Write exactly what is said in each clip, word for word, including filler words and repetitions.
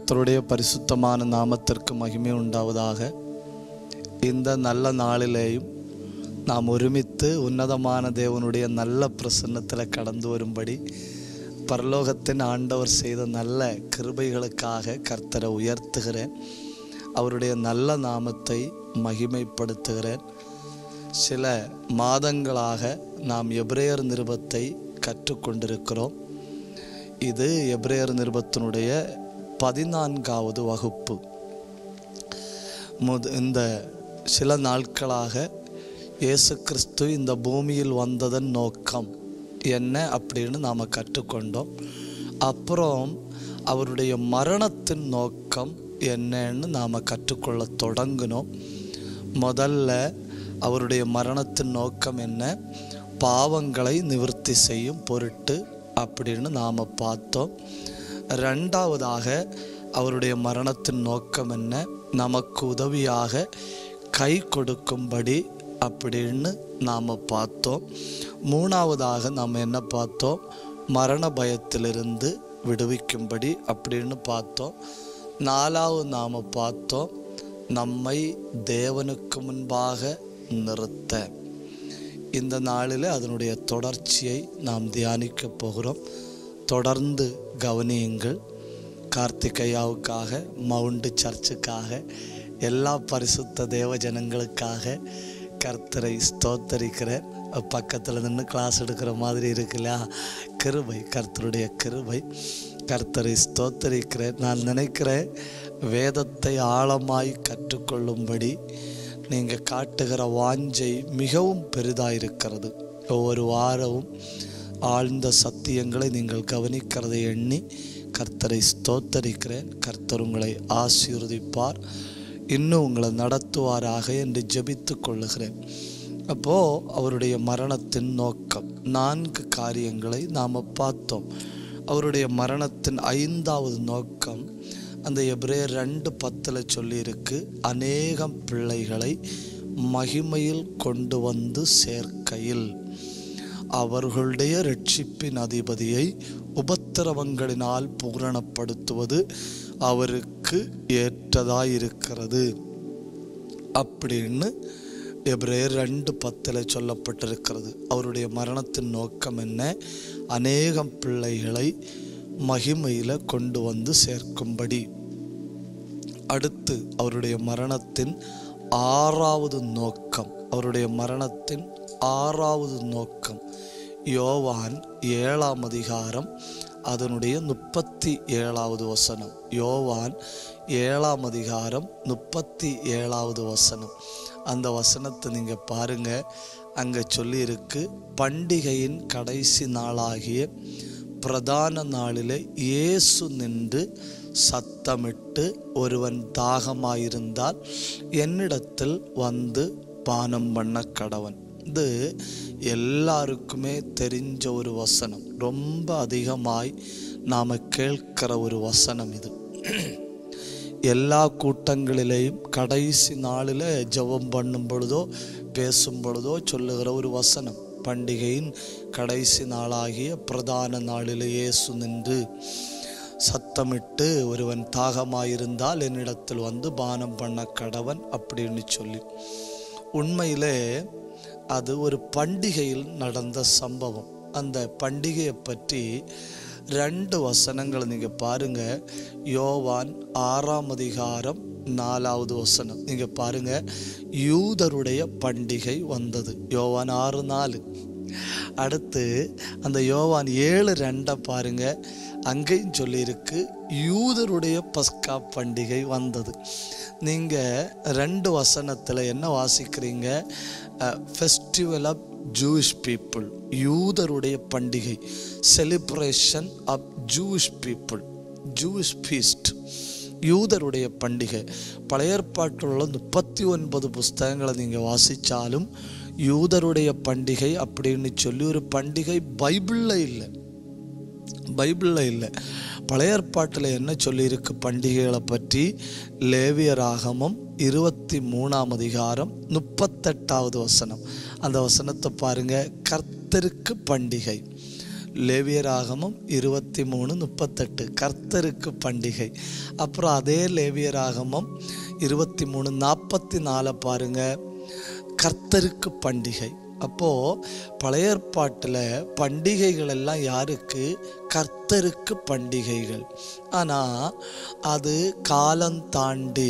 கர்த்தருடைய பரிசுத்தமான நாமத்திற்கு மகிமை உண்டாவதாக. இந்த நல்ல நாளிலேயும் நாம் ஒருமித்து உன்னதமான தேவனுடைய நல்ல பிரசன்னத்தில் கடந்து வரும்படி பரலோகத்தின் ஆண்டவர் செய்த நல்ல கிருபைகளுக்காக கர்த்தரை உயர்த்துகிறேன். அவருடைய நல்ல நாமத்தை மகிமைப்படுத்துகிறேன். சில மாதங்களாக நாம் எபிரேயர் நிருபத்தை கற்றுக்கொண்டிருக்கிறோம். இது எபிரேயர் நிருபத்தினுடைய பதினான்காவது வகுப்பு. முத இந்த சில நாட்களாக இயேசு கிறிஸ்து இந்த பூமியில் வந்ததன் நோக்கம் என்ன அப்படின்னு நாம் கற்றுக்கொண்டோம். அப்புறம் அவருடைய மரணத்தின் நோக்கம் என்னன்னு நாம் கற்றுக்கொள்ள தொடங்கினோம். முதல்ல அவருடைய மரணத்தின் நோக்கம் என்ன? பாவங்களை நிவர்த்தி செய்யும் பொருட்டு அப்படின்னு நாம் பார்த்தோம். ரெண்டாவதாக அவருடைய மரணத்தின் நோக்கம் என்ன? நமக்கு உதவியாக கை கொடுக்கும்படி அப்படின்னு நாம் பார்த்தோம். மூணாவதாக நாம் என்ன பார்த்தோம்? மரண பயத்திலிருந்து விடுவிக்கும்படி அப்படின்னு பார்த்தோம். நாலாவது நாம் பார்த்தோம் நம்மை தேவனுக்கு முன்பாக நிறுத்த. இந்த நாளில் அதனுடைய தொடர்ச்சியை நாம் தியானிக்க போகிறோம். தொடர்ந்து கவனியுங்கள். கார்த்திகையாவுக்காக, மவுண்டு சர்ச்சுக்காக, எல்லா பரிசுத்த தேவ ஜனங்களுக்காக கர்த்தரை ஸ்தோத்தரிக்கிறேன். பக்கத்தில் நின்று கிளாஸ் எடுக்கிற மாதிரி இருக்குல்ல, கிருபை, கர்த்தருடைய கிருபை. கர்த்தரை ஸ்தோத்தரிக்கிறேன். நான் நினைக்கிறேன் வேதத்தை ஆழமாய் கற்றுக்கொள்ளும்படி நீங்கள் காட்டுகிற வாஞ்சை மிகவும் பெரிதாக இருக்கிறது. ஒவ்வொரு வாரமும் ஆழ்ந்த சத்தியங்களை நீங்கள் கவனிக்கிறதை எண்ணி கர்த்தரை ஸ்தோத்தரிக்கிறேன். கர்த்தர் உங்களை ஆசீர்வதிப்பார், இன்னும் உங்களை நடத்துவாராக என்று ஜெபித்து கொள்ளுகிறேன். அப்போது அவருடைய மரணத்தின் நோக்கம் நான்கு காரியங்களை நாம் பார்த்தோம். அவருடைய மரணத்தின் ஐந்தாவது நோக்கம் அந்த எபிரேயர் ரெண்டு பத்தில் சொல்லியிருக்கு, அநேகம் பிள்ளைகளை மகிமையில் கொண்டு வந்து சேர்க்கையில் அவர்களுடைய இரட்சிப்பின் அதிபதியை உபத்திரவங்களினால் பூரணப்படுத்துவது அவருக்கு ஏற்றதாயிருக்கிறது அப்படின்னு எபிரேயர் ரெண்டு பத்தில் சொல்லப்பட்டிருக்கிறது. அவருடைய மரணத்தின் நோக்கம் என்ன? அநேகம் பிள்ளைகளை மகிமையில் கொண்டு வந்து சேர்க்கும்படி. அடுத்து அவருடைய மரணத்தின் ஆறாவது நோக்கம் அவருடைய மரணத்தின் ஆறாவது நோக்கம் யோவான் ஏழாம் அதிகாரம் அதனுடைய முப்பத்தி ஏழாவது வசனம். யோவான் ஏழாம் அதிகாரம் முப்பத்தி ஏழாவது வசனம். அந்த வசனத்தை நீங்கள் பாருங்கள். அங்கே சொல்லியிருக்கு, பண்டிகையின் கடைசி நாளாகிய பிரதான நாளிலே இயேசு நின்று சத்தமிட்டு, ஒருவன் தாகமாயிருந்தால் என்னிடத்தில் வந்து பானம் பண்ண கடவன். இது எல்லாருக்குமே தெரிஞ்ச ஒரு வசனம், ரொம்ப அதிகமாய் நாம் கேட்கிற ஒரு வசனம். இது எல்லா கூட்டங்களிலேயும் கடைசி நாளில் ஜெபம் பண்ணும் பொழுதோ பேசும் பொழுதோ சொல்லுகிற ஒரு வசனம். பண்டிகையின் கடைசி நாளாகிய பிரதான நாளில் இயேசு நின்று சத்தமிட்டு, ஒருவன் தாகமாயிருந்தால் என்னிடத்தில் வந்து பானம் பண்ண கடவன் அப்படின்னு சொல்லி. உண்மையிலே அது ஒரு பண்டிகையில் நடந்த சம்பவம். அந்த பண்டிகையை பற்றி ரெண்டு வசனங்களை நீங்கள் பாருங்கள். யோவான் ஆறாம் அதிகாரம் நாலாவது வசனம் நீங்கள் பாருங்கள். யூதருடைய பண்டிகை வந்தது, யோவான் ஆறு நாலு. அடுத்து அந்த யோவான் ஏழு ரெண்டை பாருங்க, அங்கேயும் சொல்லியிருக்கு யூதருடைய பஸ்கா பண்டிகை வந்தது. நீங்கள் ரெண்டு வசனத்தில் என்ன வாசிக்கிறீங்க? ஃபெஸ்டிவல் ஆஃப் ஜூயிஷ் பீப்புள், யூதருடைய பண்டிகை, celebration of Jewish people, Jewish feast, யூதருடைய பண்டிகை. பழைய ஏற்பாட்டில் உள்ள முப்பத்தி ஒன்பது புஸ்தகங்களை நீங்கள் வாசித்தாலும் யூதருடைய பண்டிகை அப்படின்னு சொல்லி ஒரு பண்டிகை பைபிளில் இல்லை, பைபிளில் இல்லை. பழைய ஏற்பாட்டில் என்ன சொல்லியிருக்கு பண்டிகைகளை பற்றி? லேவியராகமம் இருபத்தி மூணாம் அதிகாரம் முப்பத்தெட்டாவது வசனம். அந்த வசனத்தை பாருங்க. கர்த்தருக்கு பண்டிகை. லேவியராகமம் இருபத்தி மூணு முப்பத்தெட்டு கர்த்தருக்கு பண்டிகை. அப்புறம் அதே லேவியராகமம் இருபத்தி மூணு நாற்பத்தி நாலு பாருங்க, கர்த்தருக்கு பண்டிகை. அப்போது பழைய ஏற்பாட்டில் பண்டிகைகள் எல்லாம் யாருக்கு? கர்த்தருக்கு பண்டிகைகள். ஆனால் அது காலம் தாண்டி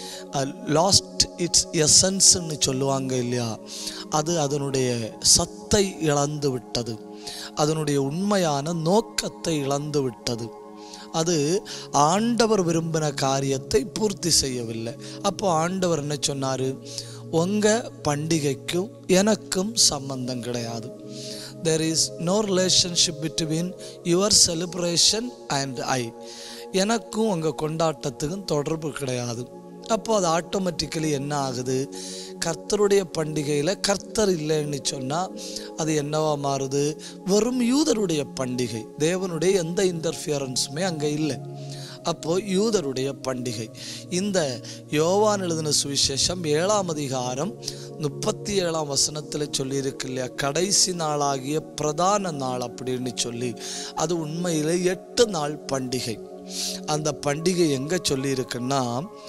லாஸ்ட் இட்ஸ் எசன்ஸ்ன்னு சொல்லுவாங்க இல்லையா, அது அதனுடைய சத்தை இழந்து விட்டது, அதனுடைய உண்மையான நோக்கத்தை இழந்து விட்டது. அது ஆண்டவர் விரும்பின காரியத்தை பூர்த்தி செய்யவில்லை. அப்போ ஆண்டவர் என்ன சொன்னார்? உங்கள் பண்டிகைக்கும் எனக்கும் சம்பந்தம் கிடையாது. there is no relationship between your celebration and I. எனக்கும் உங்கள் கொண்டாட்டத்துக்கும் தொடர்பு கிடையாது. அப்போ அது ஆட்டோமேட்டிக்கலி என்ன ஆகுது? கர்த்தருடைய பண்டிகையில் கர்த்தர் இல்லைன்னு சொன்னால் அது என்னவா மாறுது? வெறும் யூதருடைய பண்டிகை. தேவனுடைய எந்த இன்டர்ஃபியரன்ஸுமே அங்கே இல்லை. அப்போது யூதருடைய பண்டிகை. இந்த யோவான் எழுதின சுவிசேஷம் ஏழாம் அதிகாரம் முப்பத்தி ஏழாம் வசனத்தில் சொல்லியிருக்கு இல்லையா, கடைசி நாளாகிய பிரதான நாள் அப்படின்னு சொல்லி. அது உண்மையில் எட்டு நாள் பண்டிகை. அந்த பண்டிகை எங்கே சொல்லியிருக்குன்னா,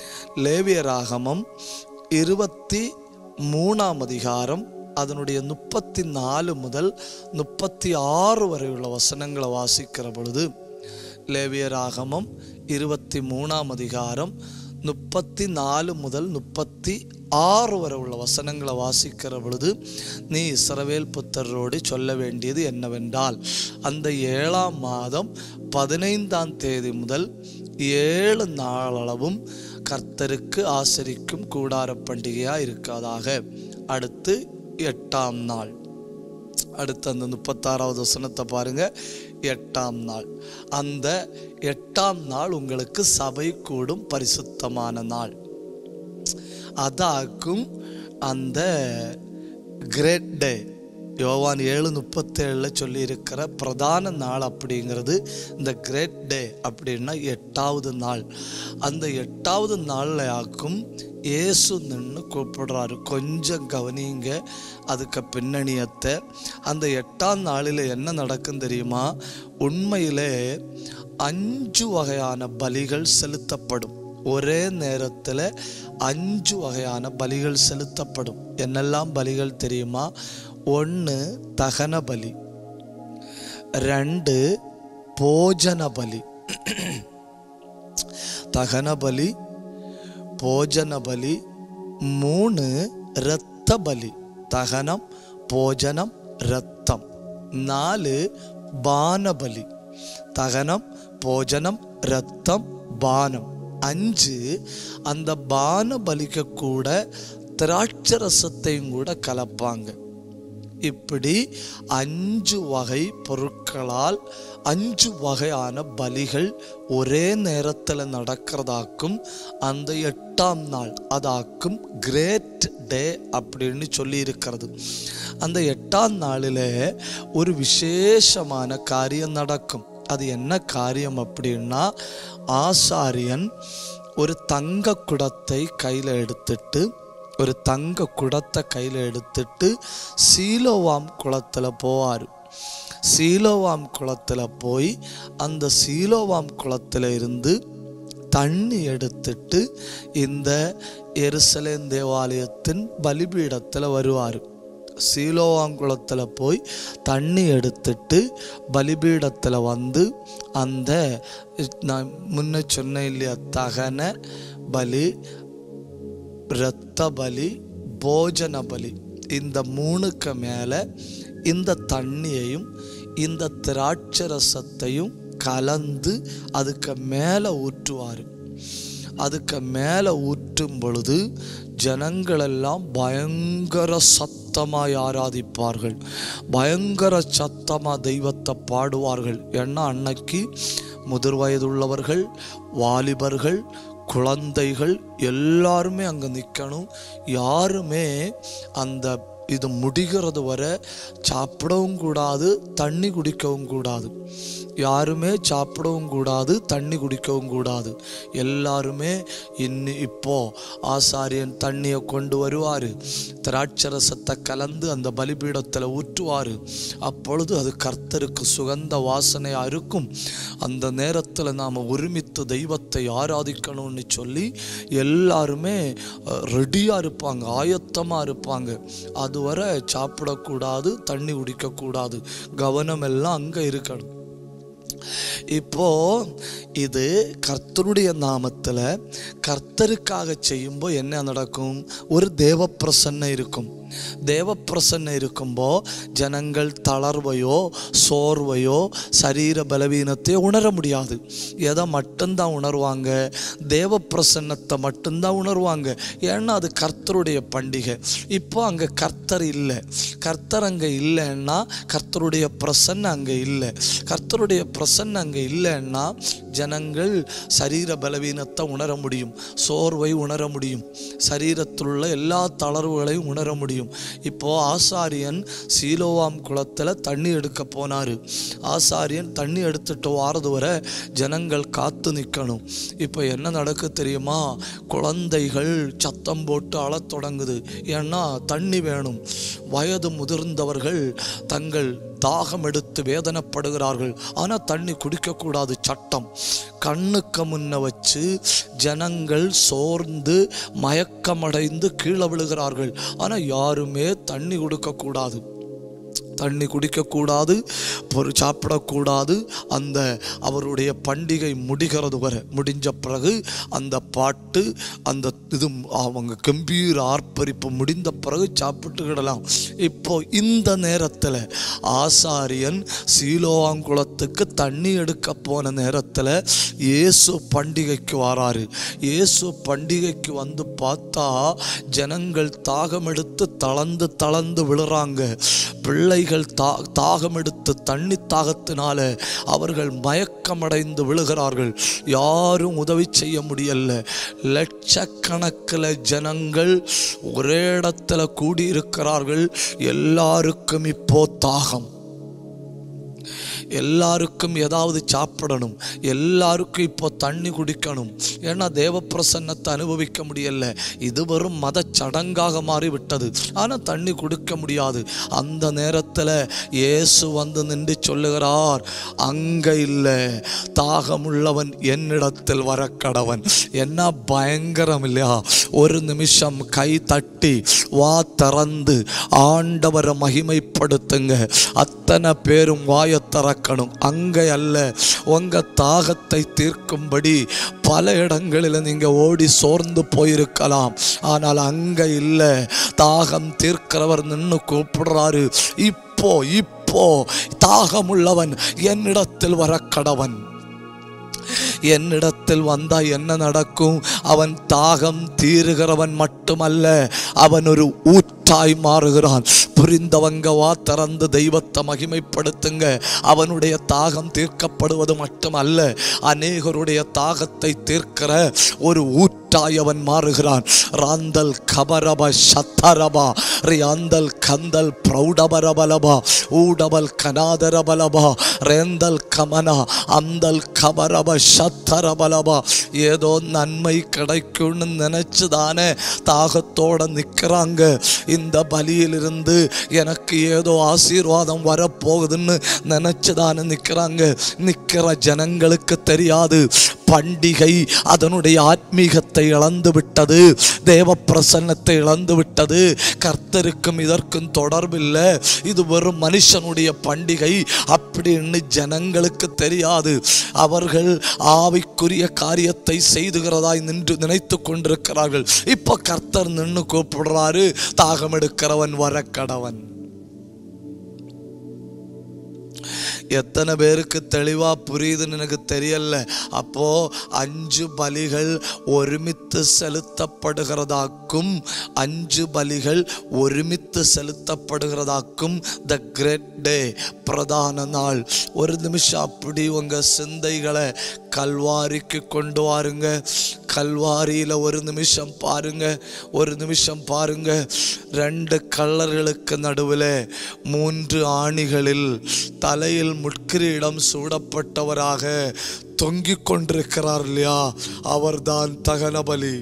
லேவியராகமம் இருபத்தி மூணாம் அதிகாரம் அதனுடைய முப்பத்தி நாலு முதல் முப்பத்தி ஆறு வரை உள்ள வசனங்களை வாசிக்கிற பொழுது, லேவியராகமம் இருபத்தி மூணாம் அதிகாரம் முப்பத்தி நாலு முதல் முப்பத்தி ஆறு வரை உள்ள வசனங்களை வாசிக்கிற பொழுது, நீ இஸ்ரவேல் புத்தரோடு சொல்ல வேண்டியது என்னவென்றால், அந்த ஏழாம் மாதம் பதினைந்தாம் தேதி முதல் ஏழு நாளளவும் கர்த்தருக்கு ஆசரிக்கும் கூடார பண்டிகையாக இருக்காதாக. அடுத்து எட்டாம் நாள், அடுத்து அந்த முப்பத்தாறாவது வசனத்தை பாருங்க. எட்டாம் நாள், அந்த எட்டாம் நாள் உங்களுக்கு சபை கூடும் பரிசுத்தமான நாள். அதாக்கும் அந்த கிரேட் டே. யோவான் ஏழு முப்பத்தேழுல சொல்லி இருக்கிற பிரதான நாள் அப்படிங்கிறது இந்த கிரேட் டே அப்படின்னா எட்டாவது நாள். அந்த எட்டாவது நாளில் ஆக்கும் இயேசு நின்று கூப்பிடுறாரு. கொஞ்சம் கவனிங்க அதுக்கு பின்னணியத்தை. அந்த எட்டாம் நாளில் என்ன நடக்கும் தெரியுமா? உண்மையிலே அஞ்சு வகையான பலிகள் செலுத்தப்படும். ஒரே நேரத்தில் அஞ்சு வகையான பலிகள் செலுத்தப்படும். என்னெல்லாம் பலிகள் தெரியுமா? ஒன்று தகன பலி, ரெண்டு போஜன பலி. தகன பலி, போஜன பலி. மூணு இரத்த பலி, தகனம், போஜனம், இரத்தம். நாலு பான பலி, தகனம், போஜனம், இரத்தம், பானம். அஞ்சு அந்த பான பலிக்க கூட திராட்சரசத்தையும் கூட கலப்பாங்க. இப்படி அஞ்சு வகை பொருட்களால் அஞ்சு வகையான பலிகள் ஒரே நேரத்தில் நடக்கிறதாக்கும் அந்த எட்டாம் நாள். அதாக்கும் கிரேட் டே அப்படின்னு சொல்லி இருக்கிறது. அந்த எட்டாம் நாளில் ஒரு விசேஷமான காரியம் நடக்கும். அது என்ன காரியம் அப்படின்னா, ஆசாரியன் ஒரு தங்க குடத்தை கையில் எடுத்துட்டு ஒரு தங்க குடத்தை கையில் எடுத்துட்டு சீலோவாம் குளத்தில் போவார். சீலோவாம் குளத்தில் போய் அந்த சீலோவாம் குளத்தில் இருந்து தண்ணி எடுத்துட்டு இந்த எருசலேம் தேவாலயத்தின் பலிபீடத்தில் வருவார். சீலோவாங்குளத்தில் போய் தண்ணி எடுத்துட்டு பலிபீடத்தில் வந்து அந்த நான் முன்ன சொன்னேன் இல்லையா, தகன பலி, இரத்த பலி, போஜன பலி, இந்த மூணுக்கு மேலே இந்த தண்ணியையும் இந்த திராட்சரசத்தையும் கலந்து அதுக்கு மேலே ஊற்றுவார். அதுக்கு மேலே ஊற்றும் பொழுது ஜனங்களெல்லாம் பயங்கர சத்தமாய் ஆராதிப்பார்கள், பயங்கர சத்தமாக தெய்வத்தை பாடுவார்கள். ஏன்னா அன்னைக்கு முதிர் வயதுள்ளவர்கள், வாலிபர்கள், குழந்தைகள் எல்லாருமே அங்கே நிற்கணும். யாருமே அந்த இது முடிகிறது வரை சாப்பிடவும் கூடாது, தண்ணி குடிக்கவும் கூடாது. யாருமே சாப்பிடவும் கூடாது, தண்ணி குடிக்கவும் கூடாது. எல்லாருமே இன்னி இப்போ ஆசாரியன் தண்ணியை கொண்டு வருவார், திராட்சரசத்தை கலந்து அந்த பலிபீடத்தில் ஊற்றுவார். அப்பொழுது அது கர்த்தருக்கு சுகந்த வாசனையாக இருக்கும். அந்த நேரத்தில் நாம் ஒருமித்து தெய்வத்தை ஆராதிக்கணும்னு சொல்லி எல்லாருமே ரெடியாக இருப்பாங்க, ஆயத்தமாக இருப்பாங்க. அதுவரை சாப்பிடக்கூடாது, தண்ணி குடிக்கக்கூடாது, கவனம் எல்லாம் அங்கே இருக்கணும். இப்போ இது கர்த்தருடைய நாமத்தில் கர்த்தருக்காக செய்யும்போது என்ன நடக்கும்? ஒரு தேவ பிரசன்னை இருக்கும். தேவ பிரசன்னை இருக்கும்போ ஜனங்கள் தளர்வையோ சோர்வையோ சரீர பலவீனத்தையோ உணர முடியாது. எதை மட்டும்தான் உணர்வாங்க? தேவ பிரசன்னத்தை மட்டும்தான் உணர்வாங்க. ஏன்னா அது கர்த்தருடைய பண்டிகை. இப்போ அங்கே கர்த்தர் இல்லை. கர்த்தர் அங்கே இல்லைன்னா கர்த்தருடைய பிரசன்ன அங்கே இல்லை. கர்த்தருடைய பிரசன்ன அங்கே இல்லைன்னா ஜனங்கள் சரீர பலவீனத்தை உணர முடியும், சோர்வை உணர முடியும், சரீரத்தில் உள்ள எல்லா தளர்வுகளையும் உணர முடியும். இப்போ ஆசாரியன் சீலோவாம் குளத்தில் தண்ணி எடுக்க போனார். ஆசாரியன் தண்ணி எடுத்துட்டு வாரது வரை ஜனங்கள் காத்து நிற்கணும். இப்போ என்ன நடக்கு தெரியுமா? குழந்தைகள் சத்தம் போட்டு அழத் தொடங்குது. ஏன்னா தண்ணி வேணும். வயது முதிர்ந்தவர்கள் தங்கள் தாகம் எடுத்து வேதனைப்படுகிறார்கள். ஆனால் தண்ணி குடிக்கக்கூடாது சட்டம். கண்ணுக்கு முன்ன வச்சு ஜனங்கள் சோர்ந்து மயக்கமடைந்து கீழே விழுகிறார்கள். ஆனால் யாருமே தண்ணி கொடுக்கக்கூடாது, தண்ணி குடிக்கக்கூடாது, பொருள் சாப்பிடக்கூடாது. அந்த அவருடைய பண்டிகை முடிகிறது வரை, முடிஞ்ச பிறகு அந்த பாட்டு அந்த இது அவங்க கம்பீர ஆர்ப்பரிப்பு முடிந்த பிறகு சாப்பிட்டுக்கிடலாம். இப்போ இந்த நேரத்தில் ஆசாரியன் சீலோவாங்குளத்துக்கு தண்ணி எடுக்க போன நேரத்தில் இயேசு பண்டிகைக்கு வராரு. இயேசு பண்டிகைக்கு வந்து பார்த்தா ஜனங்கள் தாகம் எடுத்து தளர்ந்து தளர்ந்து விழுறாங்க. பிள்ளை தா தாகம் எடுத்து தண்ணி தாகத்தினால அவர்கள் மயக்கமடைந்து விழுகிறார்கள். யாரும் உதவி செய்ய முடியல. லட்சக்கணக்கில் ஜனங்கள் ஒரே இடத்துல கூடியிருக்கிறார்கள். எல்லாருக்கும் இப்போ தாகம், எல்லாருக்கும் ஏதாவது சாப்பிடணும், எல்லாருக்கும் இப்போ தண்ணி குடிக்கணும். ஏன்னா தேவ பிரசன்னத்தை அனுபவிக்க முடியல. இது வெறும் மத சடங்காக மாறிவிட்டது. ஆனால் தண்ணி குடிக்க முடியாது. அந்த நேரத்தில் இயேசு வந்து நின்று சொல்லுகிறார், அங்கே இல்லை, தாகமுள்ளவன் என்னிடத்தில் வர கடவன். என்ன பயங்கரம் இல்லையா? ஒரு நிமிஷம் கை தட்டி வா திறந்து ஆண்டவரை மகிமைப்படுத்துங்க. அத்தனை பேரும் வாயை திறக்கணும். அங்கே அல்ல, உங்க தாகத்தை தீர்க்கும்படி பல இடங்களில் நீங்க ஓடி சோர்ந்து போயிருக்கலாம். ஆனால் அங்கே இல்லை, தாகம் தீர்க்கிறவர் நின்று கூப்பிடுறாரு. இப்போ இப்போ தாகமுள்ளவன் என்னிடத்தில் வர கடவன். என்னிடத்தில் வந்தா என்ன நடக்கும்? அவன் தாகம் தீருகிறவன் மட்டுமல்ல, அவன் ஒரு ஊற்றாய் மாறுகிறான். புரிந்தவங்க வா திறந்து தெய்வத்தை மகிமைப்படுத்துங்க. அவனுடைய தாகம் தீர்க்கப்படுவது மட்டுமல்ல, அநேகருடைய தாகத்தை தீர்க்கிற ஒரு ஊற்றாய் அவன் மாறுகிறான். ராந்தல் கபரப சத்தரபா ரியாந்தல் கந்தல் பிரௌடபரபலபா ஊடபல் கனாதரபலபா ரேந்தல் கமனா அந்தல் கபரப சத்தரபலபா. ஏதோ நன்மை கிடைக்கும்னு நினைச்சுதானே தாகத்தோட நிற்கிறாங்க. இந்த பலியிலிருந்து எனக்கு ஏதோ ஆசீர்வாதம் வரப்போகுதுன்னு நினைச்சுதானே நிற்கிறாங்க. நிற்கிற ஜனங்களுக்கு தெரியாது, பண்டிகை அதனுடைய ஆத்மீகத்தை இழந்து விட்டது, தேவ பிரசன்னத்தை இழந்து விட்டது. கர்த்தருக்கும் இதற்கும் தொடர்பில்லை, இது வெறும் மனுஷனுடைய பண்டிகை அப்படின்னு ஜனங்களுக்கு தெரியாது. அவர்கள் ஆவிக்குரிய காரியத்தை செய்துகிறதாய் நின்று நினைத்து கொண்டிருக்கிறார்கள். இப்ப கர்த்தர் நின்று கூப்பிடுறாரு, தாகம் எடுக்கிறவன் வர கடவன். எத்தனை பேருக்கு தெளிவா புரியுதுன்னு எனக்கு தெரியல. அப்போ அஞ்சு பலிகள் ஒருமித்து செலுத்தப்படுகிறதாக்கும் அஞ்சு பலிகள் ஒருமித்து செலுத்தப்படுகிறதாக்கும் த கிரேட் டே, பிரதான நாள். ஒரு நிமிஷம் அப்படி உங்க சிந்தைகளை கல்வாரிக்கு கொண்டு வாருங்க. கல்வாரியில் ஒரு நிமிஷம் பாருங்க, ஒரு நிமிஷம் பாருங்க. ரெண்டு கல்லர்களுக்கு நடுவில் மூன்று ஆணிகளில் தலையில் முட்கிரீடம் சூடப்பட்டவராக தொங்கிக் கொண்டிருக்கிறார் இல்லையா, அவர்தான் தகன பலி,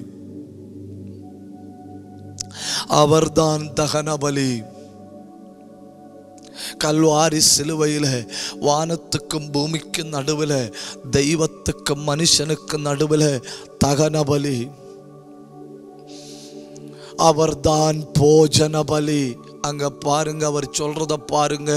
அவர்தான் தகன பலி. கல்வாரி சிலுவையில் வானத்துக்கும் பூமிக்கும் நடுவில், தெய்வத்துக்கும் மனுஷனுக்கும் நடுவில் தகன பலி. அவர்தான் போஜன பலி. அங்க பாருங்க, அவர் சொல்றத பாருங்க,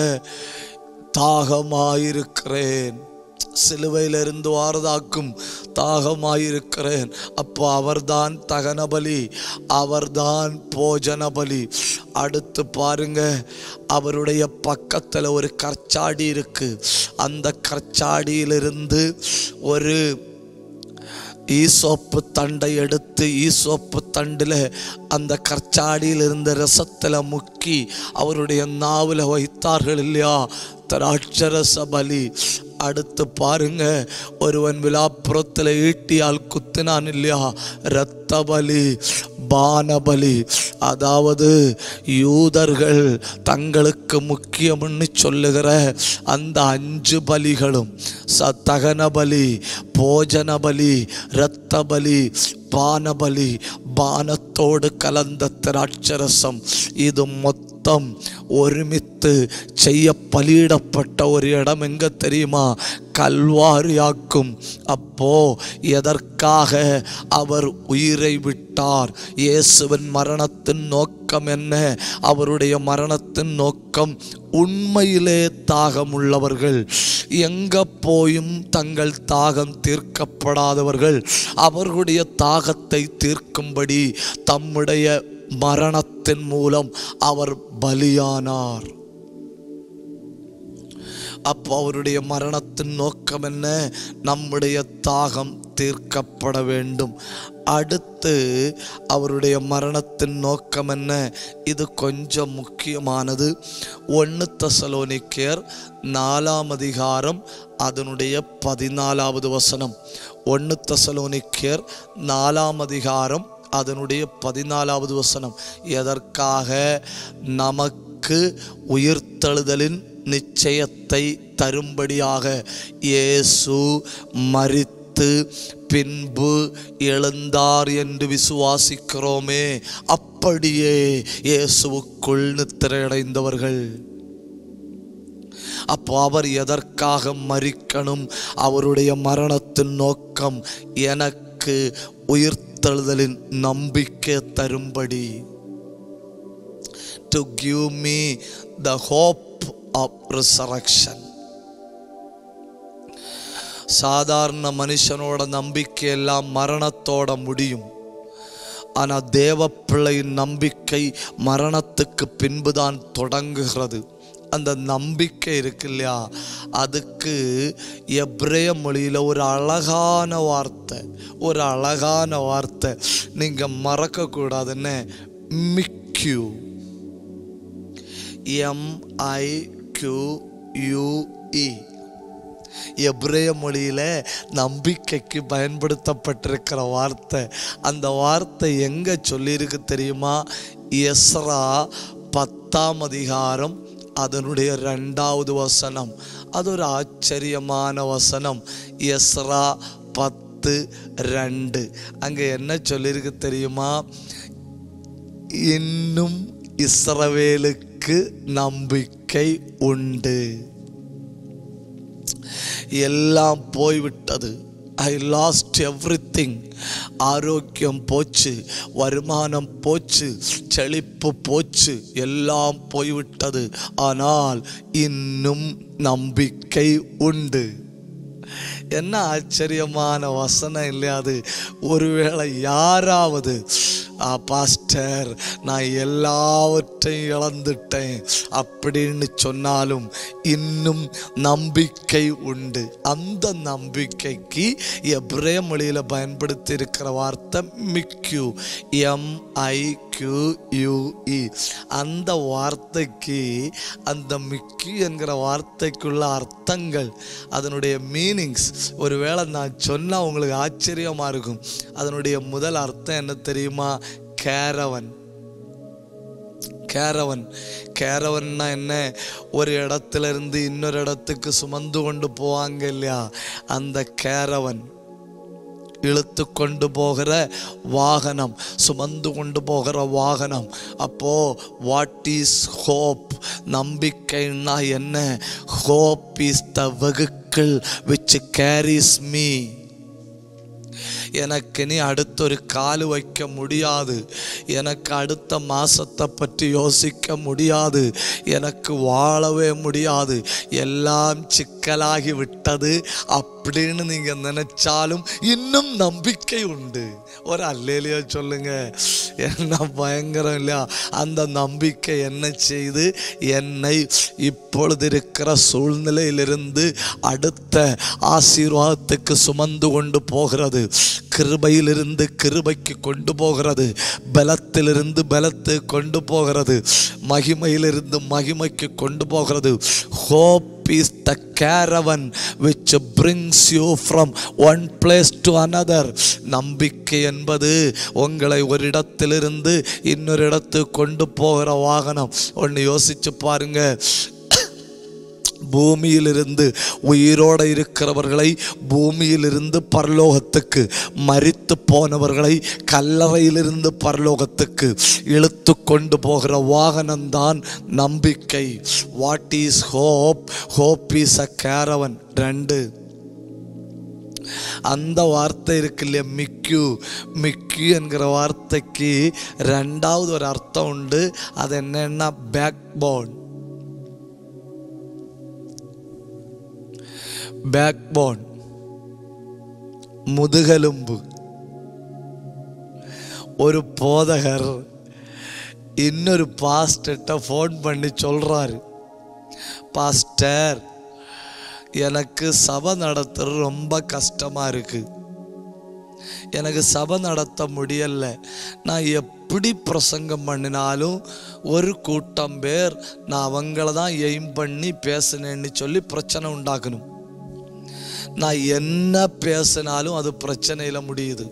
தாகமாயிருக்கிறேன், சிலுவையிலிருந்து வாரதாக்கும் தாகமாயிருக்கிறேன். அப்போ அவர்தான் தகன பலி, அவர்தான் போஜன பலி. அடுத்து பாருங்க, அவருடைய பக்கத்தில் ஒரு கற்சாடி இருக்கு. அந்த கற்சாடியிலிருந்து ஒரு ஈசோப்பு தண்டை எடுத்து, ஈசோப்பு தண்டில் அந்த கற்சாடியில் இருந்த ரசத்தில் முக்கி அவருடைய நாவில் வைத்தார்கள் இல்லையா, திராட்சரச பலி. அடுத்து பாருங்க, ஒருவன் விழாப்புறத்தில் ஈட்டியால் குத்தினான் இல்லையா, இரத்த பலி, பானபலி. அதாவது யூதர்கள் தங்களுக்கு முக்கியம்னு சொல்லுகிற அந்த அஞ்சு பலிகளும், தகன பலி, போஜன பலி, இரத்த பலி, பானபலி, பானத்தோடு கலந்த திராட்சரசம், இது மொத்தம் ஒருமித்து செய்ய பலியிடப்பட்ட ஒரு இடம் எங்க தெரியுமா, கல்வாரியாக்கும். அப்போ எதற்காக அவர் உயிரை விட்டார்? இயேசுவின் மரணத்தின் நோக்கம் என்ன? அவருடைய மரணத்தின் நோக்கம் உண்மையிலே தாகம் உள்ளவர்கள், எங்க போயும் தங்கள் தாகம் தீர்க்கப்படாதவர்கள், அவர்களுடைய தாகத்தை தீர்க்கும்படி தம்முடைய மரணத்தின் மூலம் அவர் பலியானார். அப்போ அவருடைய மரணத்தின் நோக்கம் என்ன? நம்முடைய தாகம் தீர்க்கப்பட வேண்டும். அடுத்து அவருடைய மரணத்தின் நோக்கம் என்ன? இது கொஞ்சம் முக்கியமானது. ஒன்று தெசலோனிக்கேயர் நாலாம் அதிகாரம் அதனுடைய பதினாலாவது வசனம். ஒன்று தெசலோனிக்கேயர் நாலாம் அதிகாரம் அதனுடைய பதினாலாவது வசனம். எதற்காக? நமக்கு உயிர்த்தெழுதலின் நிச்சயத்தை தரும்படியாக இயேசு மரித்து பின்பு எழுந்தார் என்று விசுவாசிக்கிறோமே, அப்படியே இயேசுவுக்குள் நித்திரையடைந்தவர்கள். அப்போ அவர் எதற்காக மரிக்கணும்? அவருடைய மரணத்தின் நோக்கம் எனக்கு உயிர்த்தெழுதலின் நம்பிக்கை தரும்படி, to give me the hope of resurrection. சாதாரண மனுஷனோட நம்பிக்கை எல்லாம் மரணத்தோட முடியும். ஆனால் தேவ பிள்ளையின் நம்பிக்கை மரணத்துக்கு பின்புதான் தொடங்குகிறது. அந்த நம்பிக்கை இருக்கு இல்லையா, அதுக்கு எப்ரேய மொழியில் ஒரு அழகான வார்த்தை, ஒரு அழகான வார்த்தை நீங்கள் மறக்கக்கூடாதுன்னு, மிக்யூ, M I Q U E. எப்ரேய மொழியில் நம்பிக்கைக்கு பயன்படுத்தப்பட்டிருக்கிற வார்த்தை. அந்த வார்த்தை எங்கே சொல்லியிருக்கு தெரியுமா? எஸ்ரா பத்தாம் அதிகாரம் அதனுடைய ரெண்டாவது வசனம். அது ஒரு ஆச்சரியமான வசனம். எஸ்ரா பத்து ரெண்டு. அங்கே என்ன சொல்லியிருக்கு தெரியுமா? இன்னும் இஸ்ரவேலுக்கு நம்பிக்கை உண்டு. எல்லாம் போய்விட்டது. I lost everything. ஆரோக்கியம் போச்சு, வருமானம் போச்சு, செழிப்பு போச்சு, எல்லாம் போய்விட்டது. ஆனால் இன்னும் நம்பிக்கை உண்டு. என்ன ஆச்சரியமான வசனம் இல்லையா அது? ஒருவேளை யாராவது பாஸ்டர் நான் எல்லாவற்றையும் இழந்துட்டேன் அப்படின்னு சொன்னாலும் இன்னும் நம்பிக்கை உண்டு. அந்த நம்பிக்கைக்கு எபிரேய மொழியில் பயன்படுத்தி இருக்கிற வார்த்தை மிக்யூ, M I Q U E. அந்த வார்த்தைக்கு, அந்த மிக்யூ என்கிற வார்த்தைக்குள்ள அர்த்தங்கள், அதனுடைய மீனிங்ஸ் ஒருவேளை நான் சொன்னால் உங்களுக்கு ஆச்சரியமாக இருக்கும். அதனுடைய முதல் அர்த்தம் என்ன தெரியுமா? கேரவன். கேரவன் கேரவன்னா என்ன? ஒரு இடத்துல இருந்து இன்னொரு இடத்துக்கு சுமந்து கொண்டு போவாங்க இல்லையா, அந்த கேரவன். இழுத்து கொண்டு போகிற வாகனம், சுமந்து கொண்டு போகிற வாகனம். அப்போ வாட் இஸ் ஹோப்? நம்பிக்கைன்னா என்ன? Hope is the vehicle which carries me. எனக்கு நீ அடுத்தொரு கால் வைக்க முடியாது, எனக்கு அடுத்த மாசத்தை பற்றி யோசிக்க முடியாது, எனக்கு வாழவே முடியாது, எல்லாம் சிக்கலாகி விட்டது அப்படின்னு நீங்க நினைச்சாலும் இன்னும் நம்பிக்கை உண்டு. ஒரு அல்லேலியா சொல்லுங்க. என்ன பயங்கரம் இல்லையா? அந்த நம்பிக்கை என்ன செய்து என்னை இப்பொழுது இருக்கிற சூழ்நிலையிலிருந்து அடுத்த ஆசீர்வாதத்துக்கு சுமந்து கொண்டு போகிறது. கிருபையிலிருந்து கிருபைக்கு கொண்டு போகிறது, பலத்திலிருந்து பலத்தை கொண்டு போகிறது, மகிமையிலிருந்து மகிமைக்கு கொண்டு போகிறது. Hope is the caravan which brings you from one place to another. நம்பிக்கை என்பது உங்களை ஒரு இடத்திலிருந்து இன்னொரு இடத்துக்கு கொண்டு போகிற வாகனம். ஒன்று யோசிச்சு பாருங்க. பூமியிலிருந்து உயிரோடு இருக்கிறவர்களை பூமியிலிருந்து பரலோகத்துக்கு, மரித்து போனவர்களை கல்லறையிலிருந்து பரலோகத்துக்கு இழுத்து கொண்டு போகிற வாகனம்தான் நம்பிக்கை. What is hope? Hope is a caravan. ரெண்டு, அந்த வார்த்தை இருக்கு இல்லையா, மிக்யூ. மிக்யூ என்கிற வார்த்தைக்கு ரெண்டாவது ஒரு அர்த்தம் உண்டு. அது என்னன்னா பேக் போன். பேக் போன், முதுகெலும்பு. ஒரு போதகர் இன்னொரு பாஸ்டர்ட்ட ஃபோன் பண்ணி சொல்றாரு, பாஸ்டர் எனக்கு சபை நடத்துறது ரொம்ப கஷ்டமா இருக்கு, எனக்கு சபை நடத்த முடியல, நான் எப்படி பிரசங்கம் பண்ணினாலும் ஒரு கூட்டம் பேர் நான் அவங்கள தான் எய்ம் பண்ணி பேசினேன்னு சொல்லி பிரச்சனை உண்டாக்கணும், நான் என்ன பேசினாலும் அது பிரச்சனையில் முடியுது,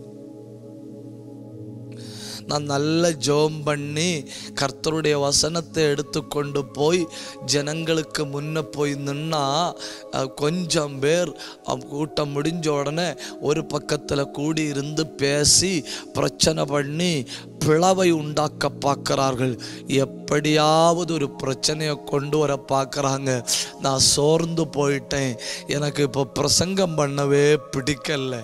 நான் நல்ல ஜெபம் பண்ணி கர்த்தருடைய வசனத்தை எடுத்துக்கொண்டு போய் ஜனங்களுக்கு முன்ன போய் நின்னா கொஞ்சம் பேர் கூட்டம் முடிஞ்ச உடனே ஒரு பக்கத்தில் கூடி இருந்து பேசி பிரச்சனை பண்ணி பிளவை உண்டாக்க பார்க்கிறார்கள். எப்படியாவது ஒரு பிரச்சனையை கொண்டு வர பார்க்குறாங்க. நான் சோர்ந்து போயிட்டேன், எனக்கு இப்போ பிரசங்கம் பண்ணவே பிடிக்கல.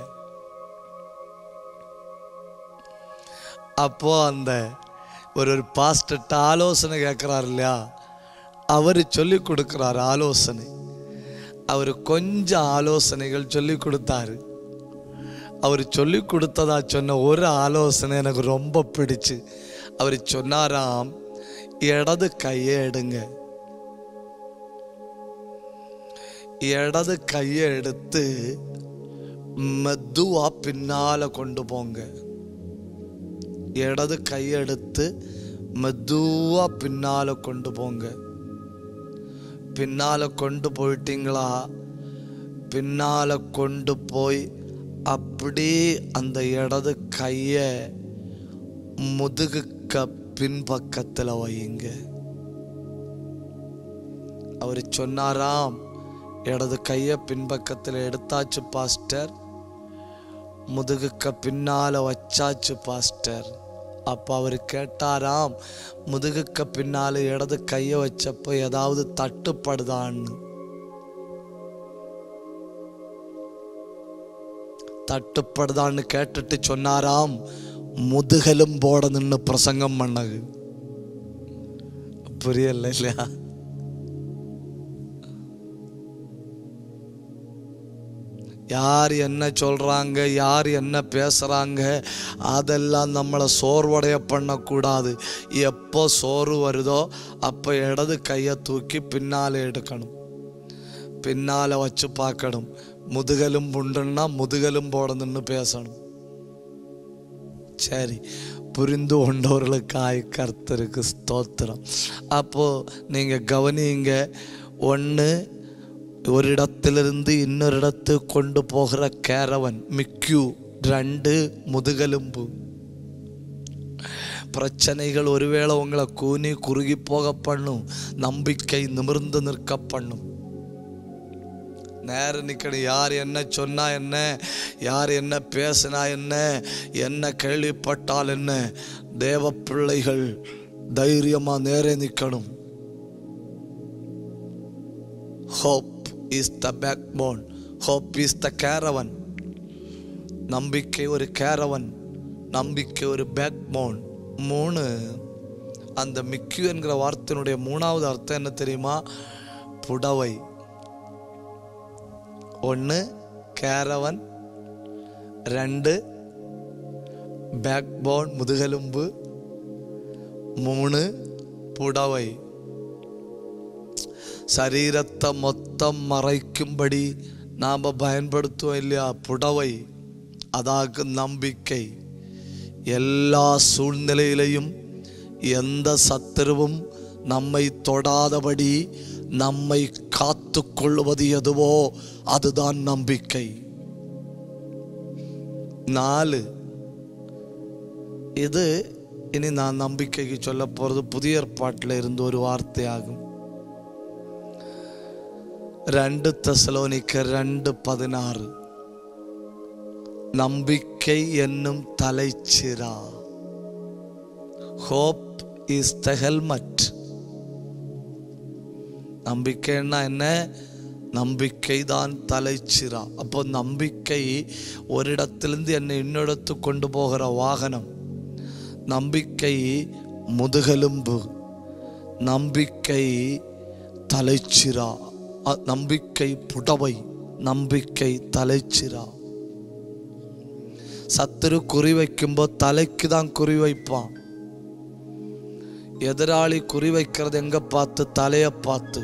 அப்போ அந்த ஒரு ஒரு பாஸ்டர்ட்ட ஆலோசனை கேட்குறாரு இல்லையா, அவர் சொல்லி கொடுக்குறாரு ஆலோசனை. அவர் கொஞ்சம் ஆலோசனைகள் சொல்லி கொடுத்தாரு. அவர் சொல்லி கொடுத்ததா சொன்ன ஒரு ஆலோசனை எனக்கு ரொம்ப பிடிச்சு. அவர் சொன்னாராம், இடது கையை எடுங்க, இடது கையை எடுத்து மெதுவா பின்னால கொண்டு போங்க. இடது கையெடுத்து மெதுவா பின்னால கொண்டு போங்க. பின்னால கொண்டு போயிட்டீங்களா, பின்னால கொண்டு போய் அப்படியே அந்த இடது கைய முதுகுக்கு பின்பக்கத்தில் வையுங்க. அவர் சொன்னாராம், இடது கைய பின்பக்கத்தில் எடுத்தாச்சு பாஸ்டர், முதுகுக்கு பின்னால வச்சாச்சு பாஸ்டர். அப்போ அவர் கேட்டாராம், முதுகுக்கு பின்னால இடது கையை வச்சப்போ ஏதாவது தட்டுப்படுதான்னு. தட்டுப்படுதான்னு கேட்டுட்டு சொன்னாராம், முதுகெலும்போட நின்று பிரசங்கம் பண்ணது. புரியல இல்லையா? யார் என்ன சொல்கிறாங்க, யார் என்ன பேசுகிறாங்க, அதெல்லாம் நம்மளை சோர்வடைய பண்ணக்கூடாது. எப்போ சோறு வருதோ அப்போ இடது கையை தூக்கி பின்னால் எடுக்கணும், பின்னால் வச்சு பார்க்கணும். முதுகெலும் புண்டுன்னா முதுகெலும் போடணுன்னு பேசணும். சரி, புரிந்து கொண்டவர்களுக்காய் கர்த்தருக்கு ஸ்தோத்திரம். அப்போது நீங்கள் கவனிங்க, ஒன்று ஒரு இடத்திலிருந்து இன்னொரு இடத்துக்கு கொண்டு போகிற கேரவன் மிக்யூ, ரெண்டு முதுகெலும்பு. பிரச்சனைகள் ஒருவேளை உங்களை கூனி குறுகி போக பண்ணும், நம்பிக்கை நிமிர்ந்து நிற்க பண்ணும். நேரம் நிற்கணும். யார் என்ன சொன்னா என்ன, யார் என்ன பேசினா என்ன, என்ன கேள்விப்பட்டால் என்ன, தேவ பிள்ளைகள் தைரியமாக நேரே நிற்கணும். Hope is the backbone, hope is the caravan. நம்பிக்கை ஒரு கேரவன், நம்பிக்கை ஒரு பேக் போன். மூணு, அந்த மிக்யூ என்கிற வார்த்தையினுடைய மூணாவது அர்த்தம் என்ன தெரியுமா? புடவை. ஒன்று கேரவன், ரெண்டு பேக் போன் முதுகெலும்பு, மூணு புடவை. சரீரத்தை மொத்தம் மறைக்கும்படி நாம் பயன்படுத்துவோம் இல்லையா புடவை, அதாகும் நம்பிக்கை. எல்லா சூழ்நிலையிலையும் எந்த சத்துருவும் நம்மை தொடாதபடி நம்மை காத்து கொள்வது எதுவோ அதுதான் நம்பிக்கை. நாலு, இது இனி நான் நம்பிக்கைக்கு சொல்ல போறது புதிய ஏற்பாட்டில் இருந்து ஒரு வார்த்தையாகும். ரெண்டு தெசலோனிக்கர் ரெண்டு பதினாறு, நம்பிக்கை என்னும் தலைச்சிரா. Hope is the helmet. நம்பிக்கைன்னா என்ன? நம்பிக்கை தான் தலைச்சிரா. அப்போ நம்பிக்கை ஒரு இடத்திலிருந்து என்னை இன்னொருடத்துக்கு கொண்டு போகிற வாகனம். நம்பிக்கை முதுகெலும்பு, நம்பிக்கை தலைச்சிரா, நம்பிக்கை புடவை, நம்பிக்கை தலைச்சிரா. சத்துரு குறி வைக்கும்போது தலைக்கு தான் குறி வைப்பான். எதிராளி குறி வைக்கிறது எங்க பார்த்து? தலையை பார்த்து.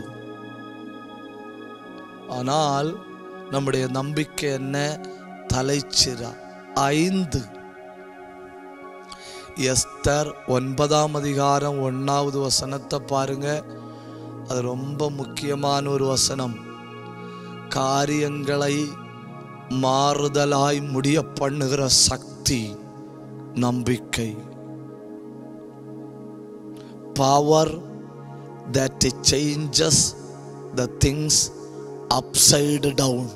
ஆனால் நம்முடைய நம்பிக்கை என்ன? தலைச்சிரா. ஐந்து, எஸ்தர் ஒன்பதாம் அதிகாரம் ஒன்னாவது வசனத்தை பாருங்க. அது ரொம்ப முக்கியமான ஒரு வசனம். காரியங்களை மாறுதலாய் முடிய பண்ணுகிற சக்தி நம்பிக்கை. Power that changes the things upside down.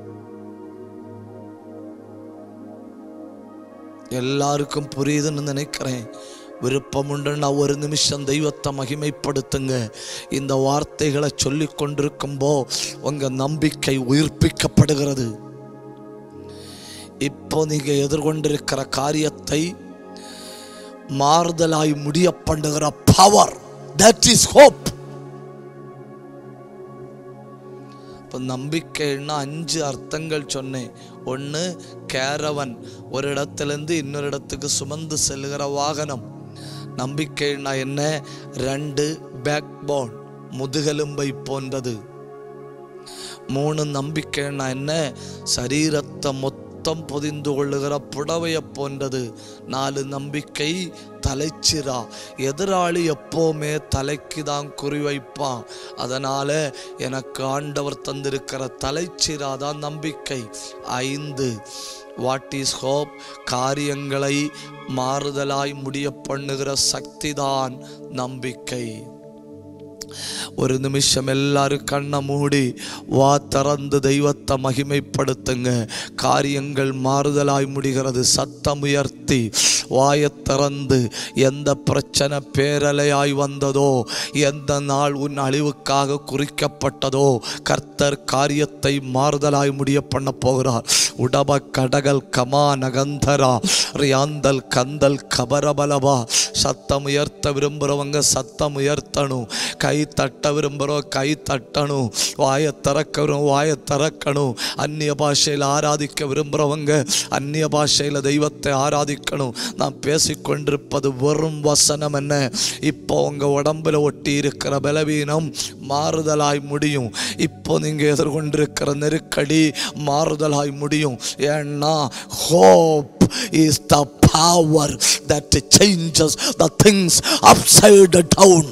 எல்லாருக்கும் புரியுதுன்னு நினைக்கிறேன். விருப்பமுண்டுன்னா ஒரு நிமிஷம் தெய்வத்தை மகிமைப்படுத்துங்க. இந்த வார்த்தைகளை சொல்லி கொண்டிருக்கும்போ உங்க நம்பிக்கை உயிர்ப்பிக்கப்படுகிறது. இப்போ நீங்க எதிர்கொண்டிருக்கிற காரியத்தை மாறுதலாய் முடிய பண்ணுகிற பவர், that is hope. இப்போ நம்பிக்கைன்னா அஞ்சு அர்த்தங்கள் சொன்னேன். ஒன்று கேரவன், ஒரு இடத்திலிருந்து இன்னொரு இடத்துக்கு சுமந்து செல்லுகிற வாகனம். நம்பிக்கைன்னா என்ன? ரெண்டு பேக் போன், முதுகெலும்பை போன்றது. மூணு, நம்பிக்கைன்னா என்ன? சரீரத்தை மொத்தம் பொதிந்து கொள்ளுகிற புடவையை போன்றது. நாலு, நம்பிக்கை தலைச்சிரா. எதிராளி எப்போவுமே தலைக்கு தான் குறிவைப்பான். அதனால எனக்கு ஆண்டவர் தந்திருக்கிற தலைச்சிரா தான் நம்பிக்கை. ஐந்து, வாட் இஸ் ஹோப்? காரியங்களை மாறுதலாய் முடிய பண்ணுகிற சக்தி தான் நம்பிக்கை. ஒரு நிமிஷம் எல்லாரும் கண்ணை மூடி வா திறந்து தெய்வத்தை மகிமைப்படுத்துங்க. காரியங்கள் மாறுதலாய் முடிகிறது. சத்தம் உயர்த்தி வாயை திறந்து, எந்த பிரச்சனை பேரலையாய் வந்ததோ, எந்த நாள் உன் அழிவுக்காக குறிக்கப்பட்டதோ, கர்த்தர் காரியத்தை மாறுதலாய் முடிய பண்ண போகிறார். உடப கடகல் கமா நகந்தரா ரியாந்தல் கந்தல் கபரபலவா சத்தம் உயர்த்த விரும்புகிறவங்க சத்தம் உயர்த்தணும். கை தட்ட விரும்புகிறோம் கை தட்டணும். வாயை திறக்கணும் வாயை திறக்கணும். அந்நிய பாஷையில் ஆராதிக்க விரும்புகிறவங்க அந்நிய பாஷையில் தெய்வத்தை ஆராதிக்கணும். நான் பேசிக்கொண்டிருப்பது வெறும் வசனம் என்ன. இப்போ உங்கள் உடம்பில் ஒட்டி இருக்கிற பலவீனம் மாறுதலாய் முடியும். இப்போ நீங்கள் எதிர்கொண்டிருக்கிற நெருக்கடி மாறுதலாய் முடியும். ஏன்னா hope is the power that changes the things upside down.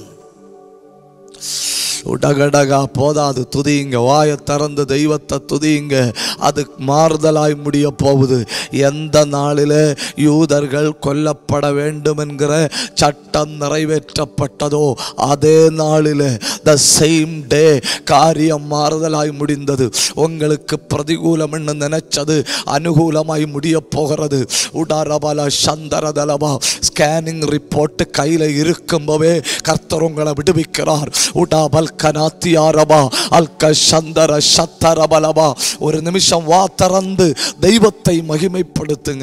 உடகடகா போதாது, துதிங்க, வாயை திறந்து தெய்வத்தை துதிங்க. அது மாறுதலாய் முடிய போகுது. எந்த நாளில் யூதர்கள் கொல்லப்பட வேண்டும் என்கிற சட்டம் நிறைவேற்றப்பட்டதோ அதே நாளில் த சேம் டே காரியம் மாறுதலாய் முடிந்தது. உங்களுக்கு பிரதிகூலம் என்று நினைச்சது அனுகூலமாய் முடிய போகிறது. உடாரபல சந்தரதலபா ஸ்கேனிங் ரிப்போர்ட் கையில் இருக்கும்போதே கர்த்தர் உங்களை விடுவிக்கிறார். உடாபல் கனாத்தியாரபா அல்க சந்தர சத்தரபலபா. ஒரு நிமிஷம் வா திறந்து தெய்வத்தை மகிமைப்படுத்துங்க.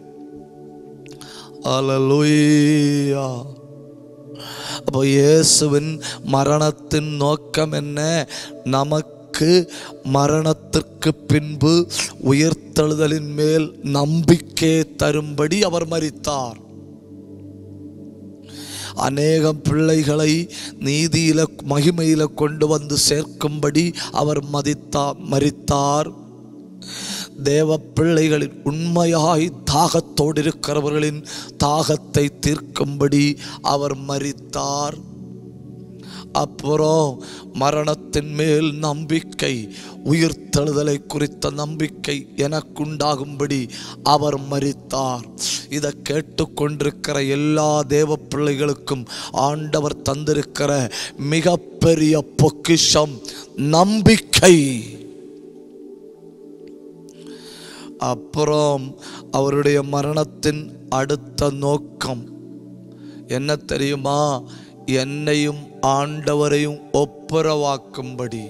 அல்லேலூயா. அப்போ இயேசுவின் மரணத்தின் நோக்கம் என்ன? நமக்கு மரணத்திற்கு பின்பு உயிர்த்தெழுதலின் மேல் நம்பிக்கை தரும்படி அவர் மரித்தார். அநேகம் பிள்ளைகளை நீதியில மகிமையில கொண்டு வந்து சேர்க்கும்படி அவர் மதித்தா மரித்தார். தேவ பிள்ளைகளின் உண்மையாய் தாகத்தோடு இருக்கிறவர்களின் தாகத்தை தீர்க்கும்படி அவர் மரித்தார். அப்புறம் மரணத்தின் மேல் நம்பிக்கை, உயிர்த்தெழுதலை குறித்த நம்பிக்கை எனக்குண்டாகும்படி அவர் மரித்தார். இதை கேட்டுக்கொண்டிருக்கிற எல்லா தேவ பிள்ளைகளுக்கும் ஆண்டவர் தந்திருக்கிற மிகப்பெரிய பொக்கிஷம் நம்பிக்கை. அப்புறம் அவருடைய மரணத்தின் அடுத்த நோக்கம் என்ன தெரியுமா? என்னையும் ஆண்டவரையும் ஒப்புரவாக்கும்படி.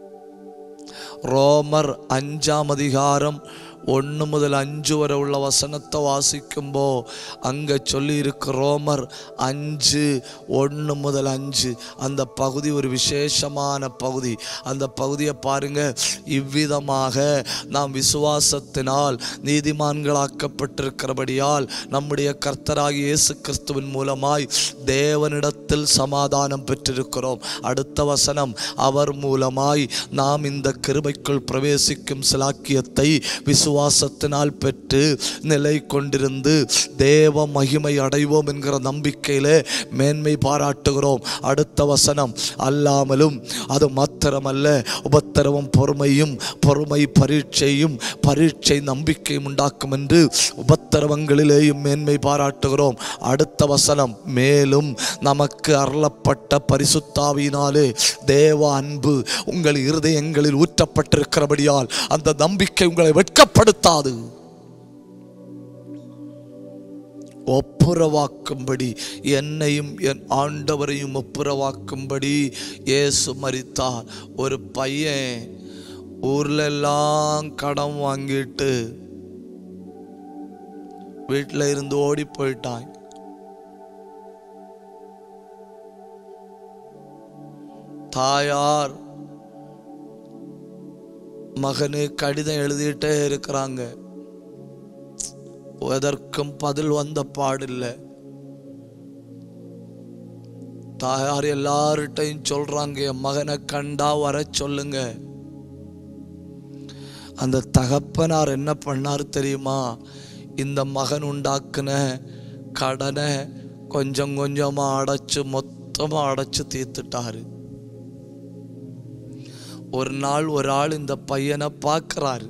ரோமர் அஞ்சாம் அதிகாரம் ஒன்று முதல் அஞ்சு வரை உள்ள வசனத்தை வாசிக்கும்போ அங்கே சொல்லி இருக்கு. ரோமர் அஞ்சு ஒன்று முதல் அஞ்சு அந்த பகுதி ஒரு விசேஷமான பகுதி. அந்த பகுதியை பாருங்க. இவ்விதமாக நாம் விசுவாசத்தினால் நீதிமான்களாக்கப்பட்டிருக்கிறபடியால் நம்முடைய கர்த்தராகிய இயேசு கிறிஸ்துவின் மூலமாய் தேவனிடத்தில் சமாதானம் பெற்றிருக்கிறோம். அடுத்த வசனம், அவர் மூலமாய் நாம் இந்த கிருபைக்குள் பிரவேசிக்கும் சிலாக்கியத்தை விசு விசுவாசத்தினால் பெற்று நிலை கொண்டிருந்து தேவ மகிமை அடைவோம் என்கிற நம்பிக்கையிலே மேன்மை பாராட்டுகிறோம். அடுத்த வசனம், அல்லாமலும் அது மாத்திரமல்ல, உபத்திரவம் பொறுமையும், பொறுமை பரீட்சையும், பரீட்சை நம்பிக்கையும் உண்டாக்கும் என்று உபத்திரவங்களிலேயும் மேன்மை பாராட்டுகிறோம். அடுத்த வசனம், மேலும் நமக்கு அருளப்பட்ட பரிசுத்தாவியினாலே தேவ அன்பு உங்கள் இருதயங்களில் ஊற்றப்பட்டிருக்கிறபடியால் அந்த நம்பிக்கை உங்களை வெட்கப்படுத்தாது. ஒப்புரவாக்கும்படி, என்னையும் என் ஆண்டவரையும் ஒப்புரவாக்கும்படி இயேசு மரித்தார். ஒரு பையன் ஊர்ல எல்லாம் கடன் வாங்கிட்டு வீட்டில் இருந்து ஓடி போயிட்டான். தாயார் மகனு கடிதம் எழுதிட்டே இருக்கிறாங்க. எதற்கும் பதில் வந்த பாடில்லை. தாயார் எல்லார்ட்டையும் சொல்றாங்க, என் மகனை கண்டா வர சொல்லுங்க. அந்த தகப்பனார் என்ன பண்ணார் தெரியுமா? இந்த மகன் உண்டாக்குன கடனை கொஞ்சம் கொஞ்சமா அடைச்சு மொத்தமா அடைச்சு தீர்த்துட்டாரு. ஒரு நாள் ஒரு ஆள் இந்த பையனை பார்க்கிறாரு.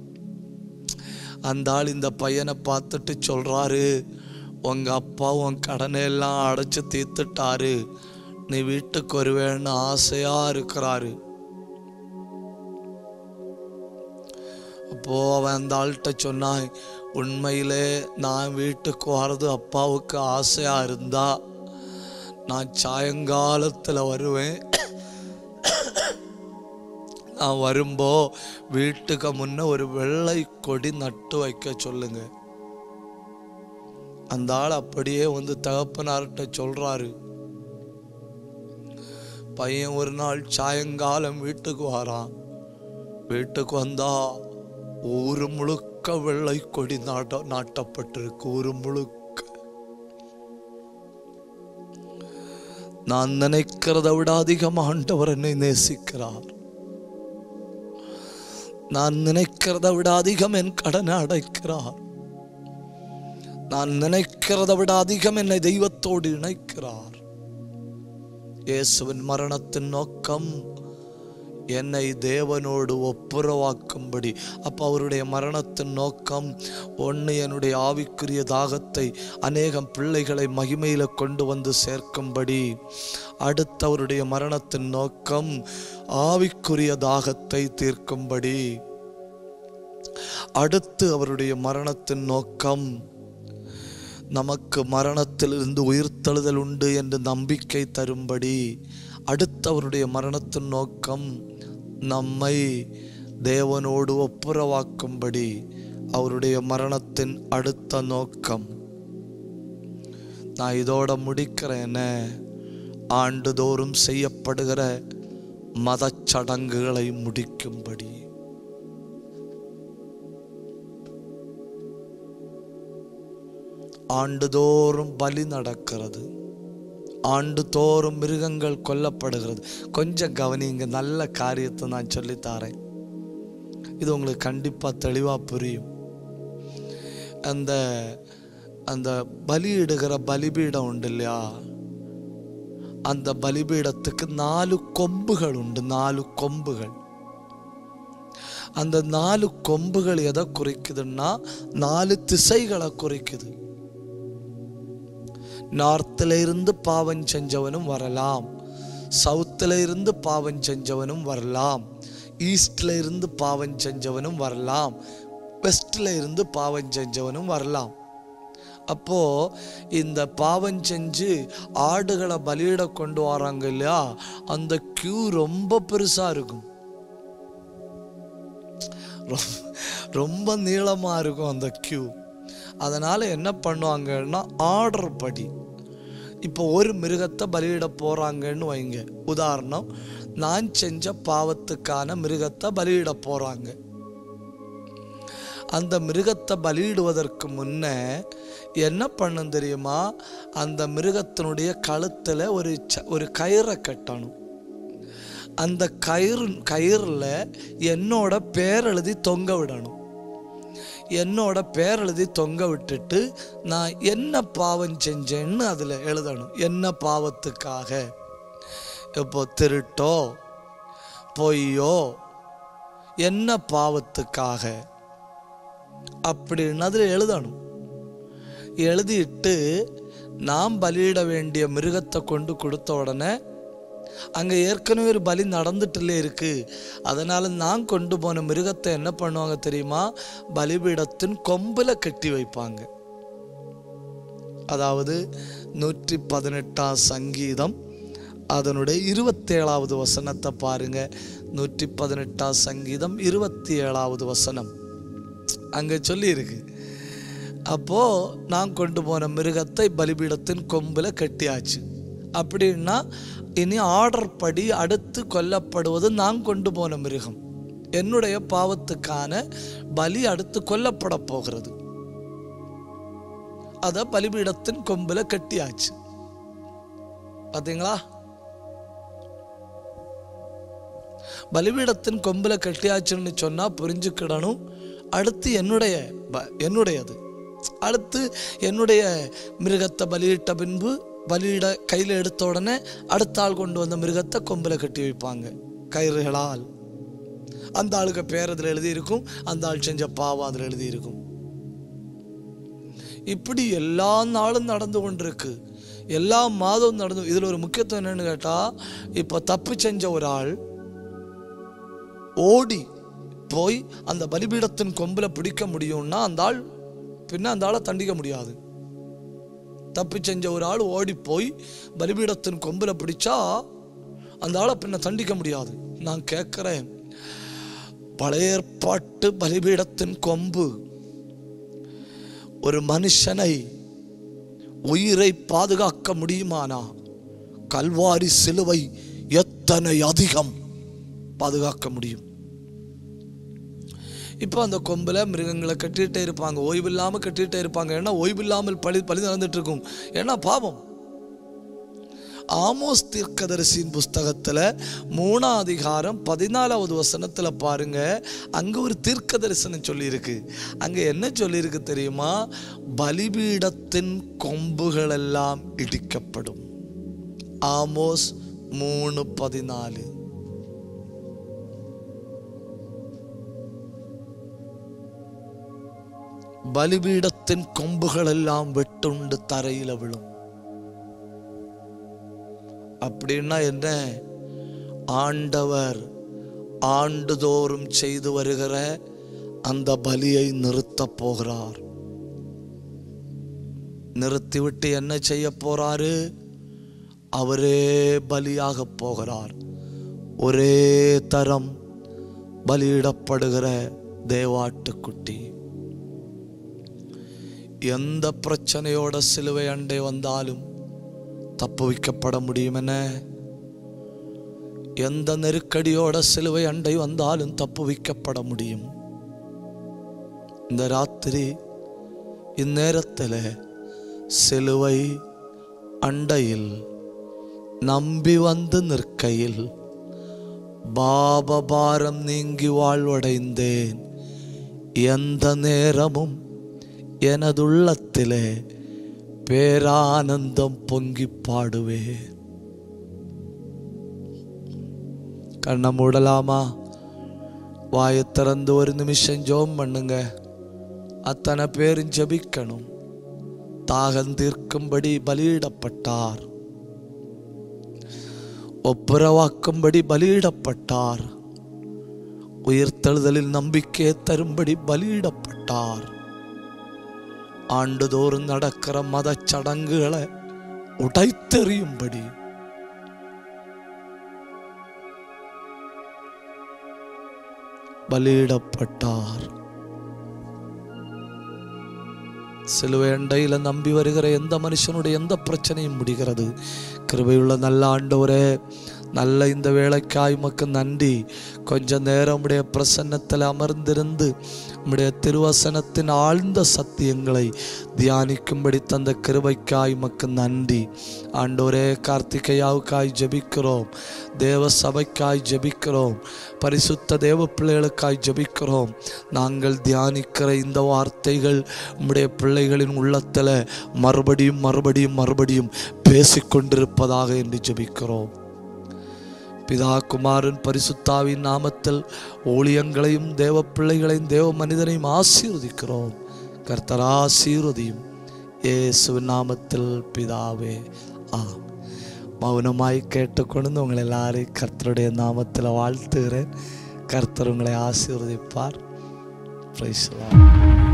அந்த ஆள் இந்த பையனை பார்த்துட்டு சொல்றாரு, உங்க அப்பா உன் கடனை எல்லாம் அடைச்சு தீர்த்துட்டாரு, நீ வீட்டுக்கு வருவேன்னு ஆசையா இருக்கிறாரு. அப்போ அவன் அந்த ஆள்கிட்ட சொன்னான், உண்மையிலே நான் வீட்டுக்கு வர்றது அப்பாவுக்கு ஆசையா இருந்தா நான் சாயங்காலத்தில் வருவேன். நான் வரும்போ வீட்டுக்கு முன்ன ஒரு வெள்ளை கொடி நட்டு வைக்க சொல்லுங்க. அந்த ஆள் அப்படியே வந்து தகப்பனார்கிட்ட சொல்றாரு. பையன் ஒரு நாள் சாயங்காலம் வீட்டுக்கு வாரான். வீட்டுக்கு வந்தா ஊரு முழுக்க வெள்ளை கொடி நாட்ட நாட்டப்பட்டிருக்கு. ஊரு முழுக்க. நான் நினைக்கிறத விட அதிகம் ஆண்டவர் என்னை நேசிக்கிறார். நான் நினைக்கிறத விட அதிகம் என் கடனை அடைக்கிறார். நான் நினைக்கிறத விட அதிகம் என்னை தெய்வத்தோடு இணைக்கிறார். இயேசுவின் மரணத்தின் நோக்கம் என்னை தேவனோடு ஒப்புரவாக்கும்படி. அப்போ அவருடைய மரணத்தின் நோக்கம் ஒன்று, என்னுடைய ஆவிக்குரிய தாகத்தை அநேகம் பிள்ளைகளை மகிமையில கொண்டு வந்து சேர்க்கும்படி. அடுத்த அவருடைய மரணத்தின் நோக்கம் ஆவிக்குரிய தாகத்தை தீர்க்கும்படி. அடுத்து அவருடைய மரணத்தின் நோக்கம் நமக்கு மரணத்திலிருந்து உயிர்த்தெழுதல் உண்டு என்று நம்பிக்கை தரும்படி. அடுத்தவருடைய மரணத்தின் நோக்கம் நம்மை தேவனோடு ஒப்புரவாக்கும்படி. அவருடைய மரணத்தின் அடுத்த நோக்கம். நான் இதோட முடிக்கிறேன். ஆண்டுதோறும் செய்யப்படுகிற மத சடங்குகளை முடிக்கும்படி. ஆண்டுதோறும் பலி நடக்கிறது. ஆண்டுதோறும் மிருகங்கள் கொல்லப்படுகிறது. கொஞ்சம் கவனிங்க, நல்ல காரியத்தை நான் சொல்லித்தாரேன். இது உங்களுக்கு கண்டிப்பா தெளிவா புரியும். அந்த அந்த பலியிடுகிற பலிபீடம் உண்டு இல்லையா, அந்த பலிபீடத்துக்கு நாலு கொம்புகள் உண்டு. நாலு கொம்புகள். அந்த நாலு கொம்புகள் எதை குறிக்குதுன்னா நாலு திசைகளை குறிக்குது. நார்த்தில் இருந்து பாவம் செஞ்சவனும் வரலாம், சவுத்தில் இருந்து பாவம் செஞ்சவனும் வரலாம், ஈஸ்ட்ல இருந்து பாவம் செஞ்சவனும் வரலாம், வெஸ்ட்ல இருந்து பாவம் செஞ்சவனும் வரலாம். அப்போ இந்த பாவம் செஞ்சு ஆடுகளை பலியிட கொண்டு வராங்க இல்லையா, அந்த கியூ ரொம்ப பெருசா இருக்கும். ரொம்ப நீளமா இருக்கும் அந்த கியூ. அதனால என்ன பண்ணுவாங்கன்னா ஆர்டர் படி. இப்போ ஒரு மிருகத்தை பலியிட போறாங்கன்னு வைங்க. உதாரணம், நான் செஞ்ச பாவத்துக்கான மிருகத்தை பலியிட போறாங்க. அந்த மிருகத்தை பலியிடுவதற்கு முன்ன என்ன பண்ணும் தெரியுமா, அந்த மிருகத்தினுடைய கழுத்துல ஒரு ஒரு கயிறை கட்டணும். அந்த கயிறு கயிறுல என்னோட பேர் எழுதி தொங்க விடணும். என்னோட பேர் எழுதி தொங்க விட்டுட்டு நான் என்ன பாவம் செஞ்சேன்னு அதில் எழுதணும். என்ன பாவத்துக்காக, இப்போ திருட்டோ பொய்யோ என்ன பாவத்துக்காக அப்படின்னு அதில் எழுதணும். எழுதிட்டு நாம் பலியிட வேண்டிய மிருகத்தை கொண்டு கொடுத்த உடனே அங்கே ஏற்கனவே ஒரு பலி நடந்துட்டுலே இருக்கு. அதனால நான் கொண்டு போன மிருகத்தை என்ன பண்ணுவாங்க தெரியுமா, பலிபீடத்தின் கொம்புல கட்டி வைப்பாங்க. அதாவது நூற்றி பதினெட்டாம் சங்கீதம் அதனுடைய இருபத்தி ஏழாவது வசனத்தை பாருங்க. நூற்றி பதினெட்டாம் சங்கீதம் இருபத்தி ஏழாவது வசனம் அங்க சொல்லி இருக்கு. அப்போ நான் கொண்டு போன மிருகத்தை பலிபீடத்தின் கொம்புல கட்டியாச்சு. அப்படின்னா இனி ஆர்டர் படி அடுத்து கொல்லப்படுவது நான் கொண்டு போன மிருகம். என்னுடைய பாவத்துக்கான பலி அடுத்து கொல்லப்பட போகிறது. அத பலிபீடத்தின் கொம்புல கட்டியாச்சு. பாத்தீங்களா, பலிபீடத்தின் கொம்புல கட்டியாச்சுன்னு சொன்னா புரிஞ்சுக்கிடணும், அடுத்து என்னுடைய என்னுடையது. அடுத்து என்னுடைய மிருகத்தை பலியிட்ட பின்பு பலியிட கையில் எடுத்த உடனே அடுத்த ஆள் கொண்டு வந்த மிருகத்தை கொம்பில் கட்டி வைப்பாங்க கயிறுகளால். அந்த ஆளுக்கு பேர் அதில் எழுதியிருக்கும், அந்த ஆள் செஞ்ச பாவம் அதில் எழுதியிருக்கும். இப்படி எல்லா நாளும் நடந்து கொண்டிருக்கு, எல்லா மாதமும் நடந்து. இதில் ஒரு முக்கியத்துவம் என்னன்னு கேட்டால், இப்போ தப்பு செஞ்ச ஒரு ஆள் ஓடி போய் அந்த பலிபீடத்தின் கொம்பில் பிடிக்க முடியும்னா அந்த ஆள் பின்ன அந்த ஆளை தண்டிக்க முடியாது. தப்பு செஞ்ச ஒரு ஆள் ஓடி போய் பலிபீடத்தின் கொம்புல பிடிச்சா அந்த ஆளை பின்ன தண்டிக்க முடியாது. நான் கேட்கிறேன், பழைய ஏற்பாட்டு பலிபீடத்தின் கொம்பு ஒரு மனுஷனை உயிரை பாதுகாக்க முடியுமானா கல்வாரி சிலுவை எத்தனை அதிகம் பாதுகாக்க முடியும். இப்போ அந்த கொம்பில் மிருகங்களை கட்டிகிட்டே இருப்பாங்க, ஓய்வு இல்லாமல் கட்டிகிட்டே இருப்பாங்க. ஏன்னா ஓய்வு இல்லாமல் பழி பழி நடந்துட்டு இருக்கும். ஏன்னா பாவம். ஆமோஸ் தீர்க்கதரிசியின் புஸ்தகத்தில் மூணாம் அதிகாரம் பதினாலாவது வசனத்தில் பாருங்க, அங்கே ஒரு தீர்க்க தரிசனம் சொல்லியிருக்கு. அங்கே என்ன சொல்லியிருக்கு தெரியுமா? பலிபீடத்தின் கொம்புகள் எல்லாம் இடிக்கப்படும். ஆமோஸ் மூணு பதினாலு. பலிபீடத்தின் கொம்புகள் எல்லாம் வெட்டுண்டு தரையில விழும். அப்படின்னா என்ன? ஆண்டவர் ஆண்டுதோறும் செய்து வருகிற அந்த பலியை நிறுத்த போகிறார். நிறுத்திவிட்டு என்ன செய்ய போறாரு? அவரே பலியாக போகிறார். ஒரே தரம் பலியிடப்படுகிற தேவாட்டுக்குட்டி. எந்த பிரச்சனையோட சிலுவை அண்டை வந்தாலும் தப்பு வைக்கப்பட முடியும். என்ன? எந்த நெருக்கடியோட சிலுவை அண்டை வந்தாலும் தப்பு வைக்கப்பட முடியும். இந்த ராத்திரி இந்நேரத்தில் சிலுவை அண்டையில் நம்பி வந்து நிற்கையில் பாபபாரம் நீங்கி வாழ்வடைந்தேன். எந்த நேரமும் எனதுள்ளத்திலே பேரானந்தம் பொங்கி பாடுவேன். கண்ணை மூடலாமா? வாயை திறந்து ஒரு நிமிஷம் ஜெபம் பண்ணுங்க. அத்தனை பேரும் ஜெபிக்கணும். தாகம் தீர்க்கும்படி பலியிடப்பட்டார், ஒப்புரவாக்கும்படி பலியிடப்பட்டார், உயிர்த்தெழுதலில் நம்பிக்கை தரும்படி பலியிடப்பட்டார். ஆண்டுதோறும் நடக்கிற மத சடங்குகளை உடைத்தெறியும்படி பலியிடப்பட்டார். சிலுவை அண்டையில நம்பி வருகிற எந்த மனுஷனுடைய எந்த பிரச்சனையும் முடிகிறது. கிருபையுள்ள நல்ல ஆண்டவரே, நல்ல இந்த வேளைக்காய் உமக்கு நன்றி. கொஞ்ச நேரம் உம்முடைய பிரசன்னத்தில் அமர்ந்திருந்து உம்முடைய திருவசனத்தின் ஆழ்ந்த சத்தியங்களை தியானிக்கும்படி தந்த கிருபைக்காய் உமக்கு நன்றி. ஆண்டவரே, கார்த்திகையாவுக்காய் ஜெபிக்கிறோம், தேவ சபைக்காய் ஜெபிக்கிறோம், பரிசுத்த தேவ பிள்ளைகளுக்காய் ஜெபிக்கிறோம். நாங்கள் தியானிக்கிற இந்த வார்த்தைகள் உம்முடைய பிள்ளைகளின் உள்ளத்தில் மறுபடியும் மறுபடியும் மறுபடியும் பேசிக்கொண்டிருப்பதாக என்று ஜெபிக்கிறோம். பிதா குமாரன் பரிசுத்தாவின் நாமத்தில் ஊழியங்களையும் தேவ பிள்ளைகளையும் தேவ மனிதனையும் ஆசீர்வதிக்கிறோம். கர்த்தர் ஆசீர்வதியும் இயேசுவின் நாமத்தில் பிதாவே, ஆம். மௌனமாய் கேட்டுக்கொண்டு உங்களை எல்லாரையும் கர்த்தருடைய நாமத்தில் வாழ்த்துகிறேன். கர்த்தர் உங்களை ஆசீர்வதிப்பார். Praise the Lord.